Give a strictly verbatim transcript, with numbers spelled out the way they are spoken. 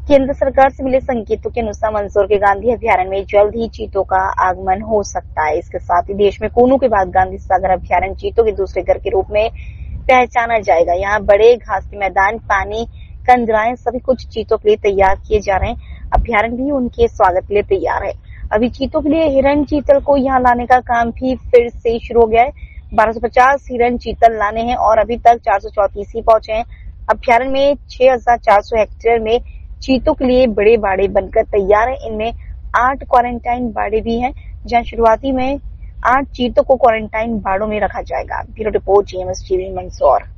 केंद्र सरकार से मिले संकेतों के अनुसार मंदसौर के गांधी अभयारण्य में जल्द ही चीतों का आगमन हो सकता है। इसके साथ ही देश में कोनू के बाद गांधी सागर अभयारण्य चीतों के दूसरे घर के रूप में पहचाना जाएगा। यहाँ बड़े घास के मैदान, पानी, कंदराएं सभी कुछ चीतों के लिए तैयार किए जा रहे हैं। अभयारण्य भी उनके स्वागत के लिए तैयार है। अभी चीतों के लिए हिरण चीतल को यहाँ लाने का काम भी फिर से शुरू हो गया है। बारह सौ पचास हिरण चीतल लाने हैं और अभी तक चार सौ चौतीस ही पहुंचे हैं। अभयारण्य में छह हजार चार सौ हेक्टेयर में चीतों के लिए बड़े बाड़े बनकर तैयार है। इनमें आठ क्वारंटाइन बाड़े भी हैं, जहां शुरुआती में आठ चीतों को क्वारंटाइन बाड़ों में रखा जाएगा। Bureau report, GMS TV, Mandsaur.